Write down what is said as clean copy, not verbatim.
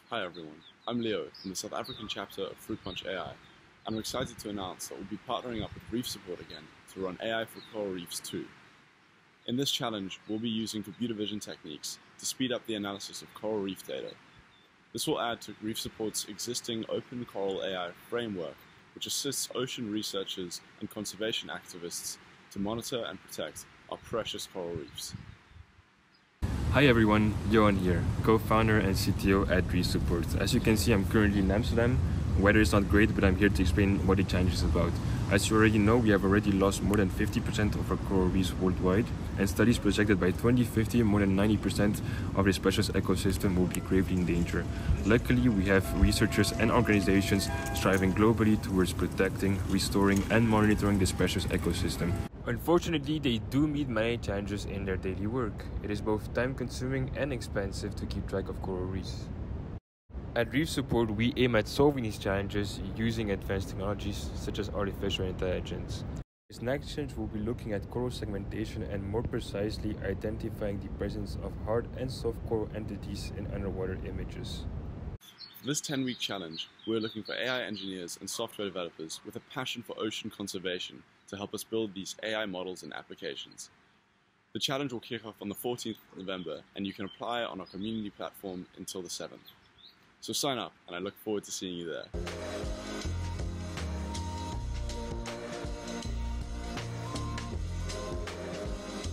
Hi everyone, I'm Leo from the South African chapter of Fruit Punch AI, and I'm excited to announce that we'll be partnering up with Reefs support again to run AI for Coral Reefs 2. In this challenge, we'll be using computer vision techniques to speed up the analysis of coral reef data. This will add to Reef Support's existing open coral AI framework, which assists ocean researchers and conservation activists to monitor and protect our precious coral reefs. Hi everyone, Johan here, co-founder and CTO at Reefs Support. As you can see, I'm currently in Amsterdam. Weather is not great, but I'm here to explain what the challenge is about. As you already know, we have already lost more than 50% of our coral reefs worldwide, and studies project that by 2050, more than 90% of this precious ecosystem will be gravely in danger. Luckily, we have researchers and organizations striving globally towards protecting, restoring, and monitoring this precious ecosystem. Unfortunately, they do meet many challenges in their daily work. It is both time-consuming and expensive to keep track of coral reefs. At Reef Support, we aim at solving these challenges using advanced technologies such as artificial intelligence. This next challenge will be looking at coral segmentation and more precisely identifying the presence of hard and soft coral entities in underwater images. For this 10-week challenge, we're looking for AI engineers and software developers with a passion for ocean conservation to help us build these AI models and applications. The challenge will kick off on the 14th of November, and you can apply on our community platform until the 7th. So sign up, and I look forward to seeing you there.